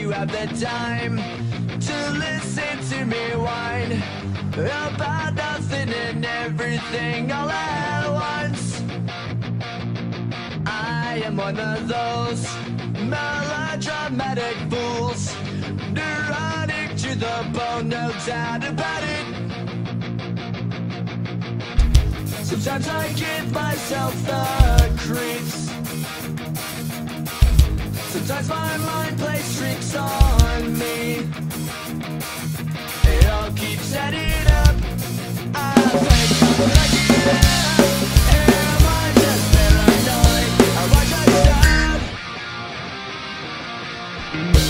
you have the time to listen to me whine about nothing and everything all at once. I am one of those melodramatic fools, neurotic to the bone, no doubt about it. Sometimes I give myself the creeps. Sometimes my mind plays tricks on me. It all keeps adding up. I think I'm lucky enough. Am I just paranoid? Or was I sad?